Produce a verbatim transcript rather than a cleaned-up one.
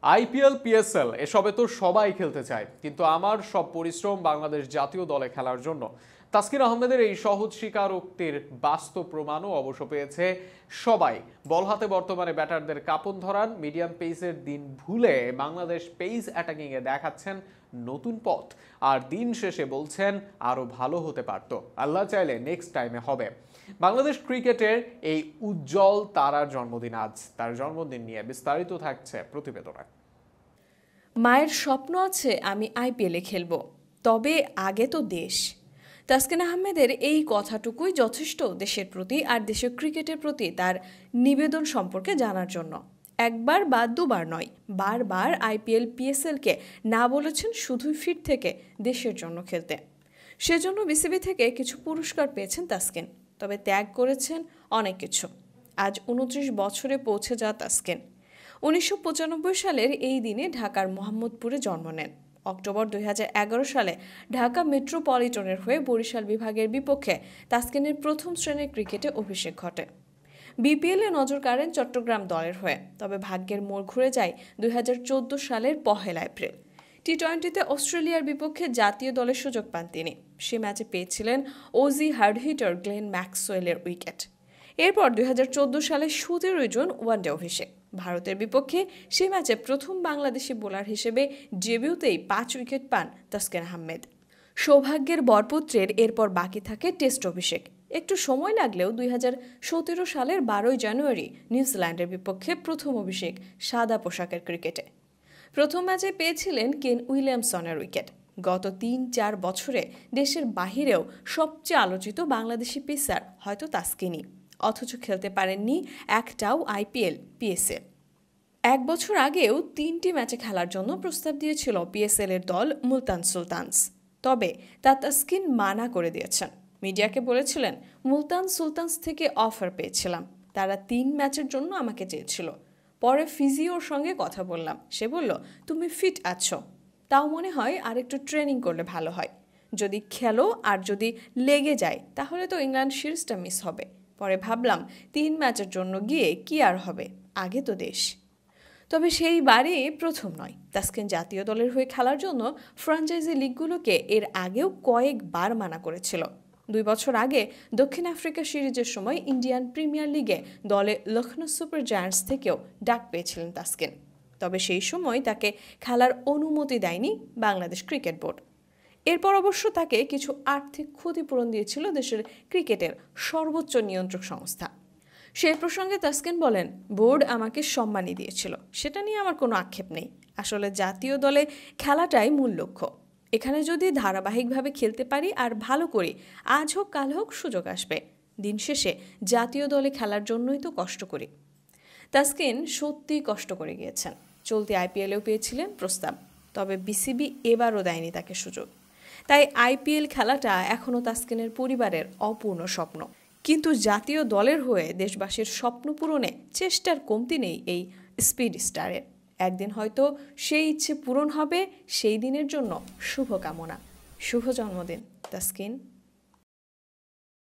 IPL PSL এসবে তো সবাই খেলতে চায়, কিন্তু আমার সব পরিশ্রম বাংলাদেশ জাতীয় দলে খেলার জন্য। তাসকিন আহমেদের এই সহজ স্বীকারোক্তির বাস্তব প্রমাণও অবশ্য পেয়েছে সবাই। বল হাতে বর্তমানে ব্যাটারদের কাঁপন ধরান মিডিয়াম পেসের দিন ভুলে বাংলাদেশ পেস অ্যাটাকিং এ দেখাচ্ছেন নতুন পথ, আর দিন শেষে বলছেন আরো ভালো হতে পারত, আল্লাহ চাইলে নেক্সট টাইমে হবে। বাংলাদেশ ক্রিকেটের এই উজ্জ্বল তারার জন্মদিন আজ। তার জন্মদিন নিয়ে বিস্তারিত থাকছে প্রতিবেদনে। মায়ের স্বপ্ন আছে আমি আইপিএলে খেলব, তবে আগে তো দেশ। তাসকিন আহমেদের এই কথাটুকুই যথেষ্ট দেশের প্রতি আর দেশের ক্রিকেটের প্রতি তার নিবেদন সম্পর্কে জানার জন্য। একবার বা দুবার নয়, বারবার আইপিএল পিএসএলকে না বলেছেন শুধুই ফিট থেকে দেশের জন্য খেলতে। সেজন্য বিসিবি থেকে কিছু পুরস্কার পেয়েছেন তাসকিন, তবে ত্যাগ করেছেন অনেক কিছু। আজ উনত্রিশ বছরে পৌঁছে যাওয়া তাসকিন উনিশশো পঁচানব্বই সালের এই দিনে ঢাকার মোহাম্মদপুরে জন্ম নেন। অক্টোবর দুই হাজার এগারো সালে ঢাকা মেট্রোপলিটনের হয়ে বরিশাল বিভাগের বিপক্ষে তাসকিনের প্রথম শ্রেণীর ক্রিকেটে অভিষেক ঘটে। বিপিএলে নজর কাড়েন চট্টগ্রাম দলের হয়ে, তবে ভাগ্যের মোড় ঘুরে যায় দুই হাজার চোদ্দ সালের পহেলা এপ্রিল। টি টোয়েন্টিতে অস্ট্রেলিয়ার বিপক্ষে জাতীয় দলের সুযোগ পান তিনি। সে ম্যাচে পেয়েছিলেন ওজি হার্ড হিটার গ্লেন ম্যাক্সওয়েলের উইকেট। এরপর দুই হাজার চোদ্দ সালে সতেরোই জুন ওয়ানডে অভিষেক। ভারতের বিপক্ষে সে ম্যাচে প্রথম বাংলাদেশি বোলার হিসেবে ডেবিউতেই পাঁচ উইকেট পান তাসকিন আহমেদ। সৌভাগ্যের বরপুত্রের এরপর বাকি থাকে টেস্ট অভিষেক। একটু সময় লাগলেও দুই হাজার সতেরো সালের বারোই জানুয়ারি নিউজিল্যান্ডের বিপক্ষে প্রথম অভিষেক সাদা পোশাকের ক্রিকেটে। প্রথম ম্যাচে পেয়েছিলেন কেন উইলিয়ামসনের উইকেট। গত তিন চার বছরে দেশের বাহিরেও সবচেয়ে আলোচিত বাংলাদেশি পেসার হয়তো তাসকিনই, অথচ খেলতে পারেননি একটাও আইপিএল পিএসএল। এক বছর আগেও তিনটি ম্যাচে খেলার জন্য প্রস্তাব দিয়েছিল পিএসএল এর দল মুলতান সুলতানস, তবে তা তাসকিন মানা করে দিয়েছেন। মিডিয়াকে বলেছিলেন, মুলতান সুলতানস থেকে অফার পেয়েছিলাম, তারা তিন ম্যাচের জন্য আমাকে চেয়েছিল। পরে ফিজিওর সঙ্গে কথা বললাম, সে বলল তুমি ফিট আছো, তাও মনে হয় আর একটু ট্রেনিং করলে ভালো হয়। যদি খেলো আর যদি লেগে যায় তাহলে তো ইংল্যান্ড সিরিজটা মিস হবে। পরে ভাবলাম তিন ম্যাচের জন্য গিয়ে কি আর হবে, আগে তো দেশ। তবে সেই বারে প্রথম নয়, তাসকিন জাতীয় দলের হয়ে খেলার জন্য ফ্র্যাঞ্চাইজি লিগগুলোকে এর আগেও কয়েকবার মানা করেছিল। দুই বছর আগে দক্ষিণ আফ্রিকা সিরিজের সময় ইন্ডিয়ান প্রিমিয়ার লিগে দলে লখনৌ সুপার জায়ান্টস থেকেও ডাক পেয়েছিলেন তাসকিন, তবে সেই সময় তাকে খেলার অনুমতি দেয়নি বাংলাদেশ ক্রিকেট বোর্ড। এরপর অবশ্য তাকে কিছু আর্থিক ক্ষতিপূরণ দিয়েছিল দেশের ক্রিকেটের সর্বোচ্চ নিয়ন্ত্রক সংস্থা। সেই প্রসঙ্গে তাসকিন বলেন, বোর্ড আমাকে সম্মানই দিয়েছিল, সেটা নিয়ে আমার কোনো আক্ষেপ নেই। আসলে জাতীয় দলে খেলাটাই মূল লক্ষ্য। এখানে যদি ধারাবাহিকভাবে খেলতে পারি আর ভালো করি, আজ হোক কাল হোক সুযোগ আসবে। দিন শেষে জাতীয় দলে খেলার জন্যই তো কষ্ট করি। তাসকিন সত্যিই কষ্ট করে গিয়েছেন। চলতি আইপিএলেও পেয়েছিলেন প্রস্তাব, তবে বিসিবি এবারও দেয়নি তাকে সুযোগ। তাই আইপিএল খেলাটা এখনও তাসকিনের পরিবারের অপূর্ণ স্বপ্ন। কিন্তু জাতীয় দলের হয়ে দেশবাসীর স্বপ্ন পূরণে চেষ্টার কমতি নেই এই স্পিড স্টারের। একদিন হয়তো সেই ইচ্ছে পূরণ হবে, সেই দিনের জন্য শুভকামনা। শুভ জন্মদিন তাসকিন।